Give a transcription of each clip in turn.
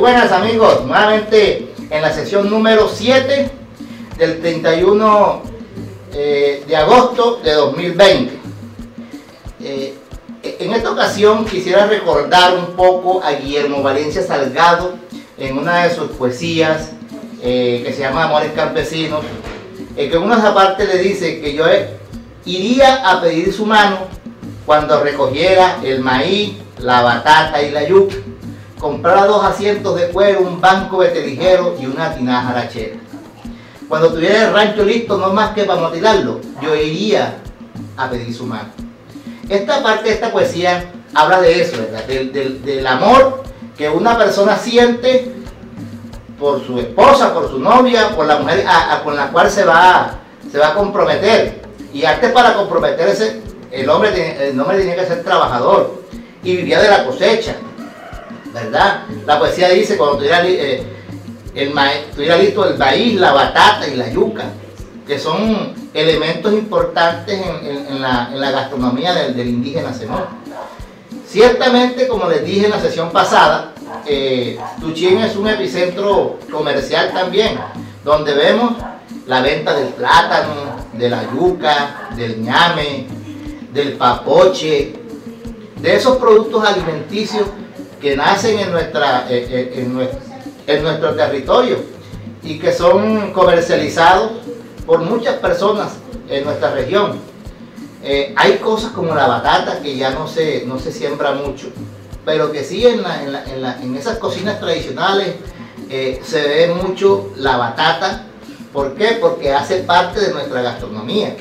buenas amigos, nuevamente en la sesión número 7 del 31 de agosto de 2020. En esta ocasión quisiera recordar un poco a Guillermo Valencia Salgado en una de sus poesías que se llama Amores Campesinos, que en una parte le dice que yo iría a pedir su mano cuando recogiera el maíz, la batata y la yuca, comprara 2 asientos de cuero, un banco beteligero y una tinaja arachera. Cuando tuviera el rancho listo, no más que para motilarlo, yo iría a pedir su mano. Esta parte de esta poesía habla de eso, ¿verdad? Del amor que una persona siente por su esposa, por su novia, por la mujer con la cual se va a comprometer. Y antes para comprometerse, el hombre tenía que ser trabajador y vivía de la cosecha, ¿verdad? La poesía dice, cuando tuviera listo el maíz, la batata y la yuca, que son elementos importantes en la gastronomía del indígena zenú. Ciertamente, como les dije en la sesión pasada, Tuchín es un epicentro comercial también, donde vemos la venta del plátano, de la yuca, del ñame, del papoche, de esos productos alimenticios que nacen en nuestro territorio y que son comercializados por muchas personas en nuestra región. Hay cosas como la batata que ya no se siembra mucho, pero que sí en esas cocinas tradicionales se ve mucho la batata. ¿Por qué? Porque hace parte de nuestra gastronomía.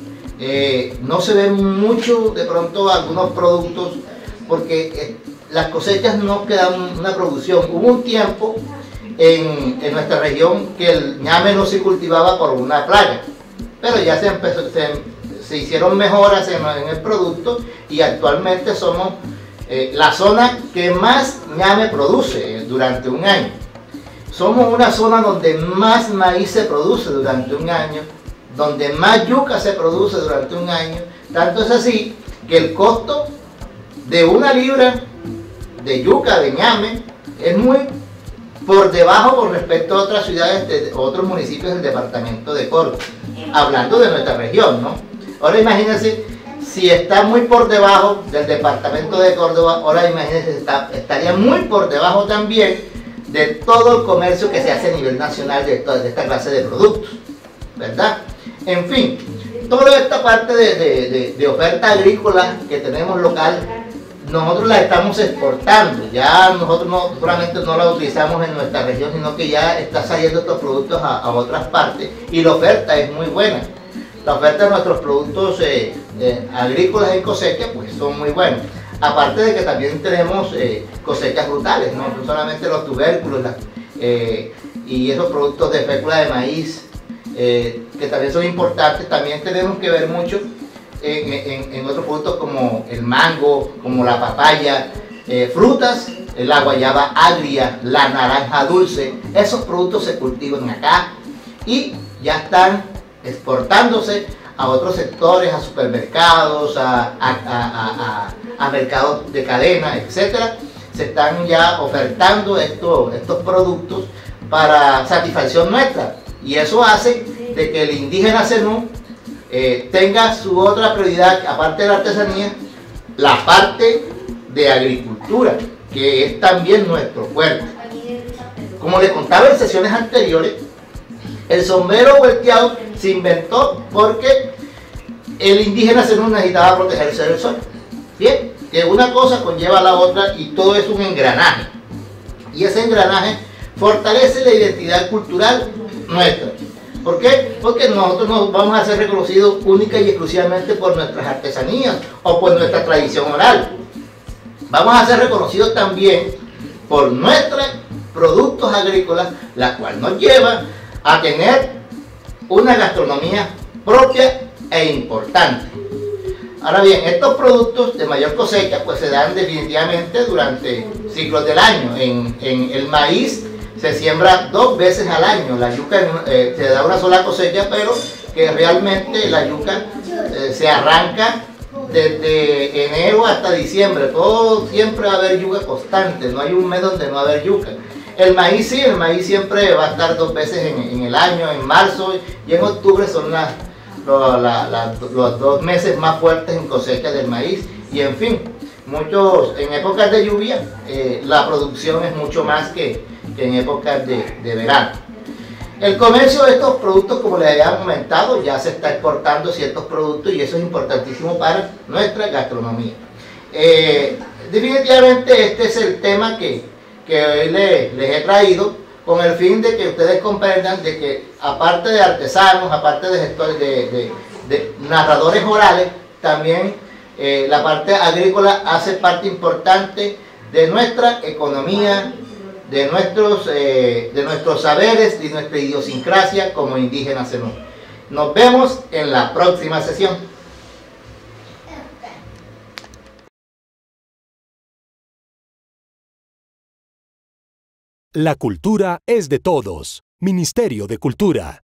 No se ven mucho de pronto algunos productos porque las cosechas no quedan una producción. Hubo un tiempo en nuestra región que el ñame no se cultivaba por una plaga, pero ya se hicieron mejoras en el producto y actualmente somos la zona que más ñame produce durante un año. Somos una zona donde más maíz se produce durante un año, donde más yuca se produce durante un año. Tanto es así que el costo de 1 libra de yuca, de ñame, es muy por debajo con respecto a otras ciudades, de otros municipios del departamento de Córdoba, hablando de nuestra región, ¿no? Ahora imagínense, si está muy por debajo del departamento de Córdoba, ahora imagínense, estaría muy por debajo también de todo el comercio que se hace a nivel nacional de esta clase de productos, ¿verdad? En fin, toda esta parte de oferta agrícola que tenemos local, nosotros la estamos exportando. Ya nosotros no solamente no la utilizamos en nuestra región, sino que ya está saliendo estos productos a otras partes y la oferta es muy buena. La oferta de nuestros productos agrícolas en cosecha pues son muy buenos. Aparte de que también tenemos cosechas frutales, no solamente los tubérculos y esos productos de fécula de maíz, que también son importantes. También tenemos que ver mucho en otros productos como el mango, como la papaya, frutas, la guayaba agria, la naranja dulce. Esos productos se cultivan acá y ya están exportándose a otros sectores, a supermercados, a mercados de cadena, etcétera. Se están ya ofertando estos productos para satisfacción nuestra, y eso hace de que el indígena zenú tenga su otra prioridad, aparte de la artesanía, la parte de agricultura, que es también nuestro fuerte. Como les contaba en sesiones anteriores, el sombrero volteado se inventó porque el indígena zenú necesitaba protegerse del sol. Bien, que una cosa conlleva a la otra y todo es un engranaje. Y ese engranaje fortalece la identidad cultural nuestra. ¿Por qué? Porque nosotros nos vamos a ser reconocidos única y exclusivamente por nuestras artesanías o por nuestra tradición oral. Vamos a ser reconocidos también por nuestros productos agrícolas, la cual nos lleva a tener una gastronomía propia e importante. Ahora bien, estos productos de mayor cosecha pues se dan definitivamente durante ciclos del año. En el maíz se siembra 2 veces al año, la yuca se da una sola cosecha, pero que realmente la yuca se arranca desde enero hasta diciembre. Todo siempre va a haber yuca constante, no hay un mes donde no va a haber yuca. El maíz sí, el maíz siempre va a estar 2 veces en el año, en marzo y en octubre son los 2 meses más fuertes en cosecha del maíz. Y en fin, en épocas de lluvia la producción es mucho más que en épocas de verano. El comercio de estos productos, como les había comentado, ya se está exportando ciertos productos y eso es importantísimo para nuestra gastronomía. Definitivamente este es el tema que hoy les he traído con el fin de que ustedes comprendan de que aparte de artesanos, aparte de gestores, de narradores orales, también la parte agrícola hace parte importante de nuestra economía, de nuestros saberes y nuestra idiosincrasia como indígenas zenú. Nos vemos en la próxima sesión. La cultura es de todos. Ministerio de Cultura.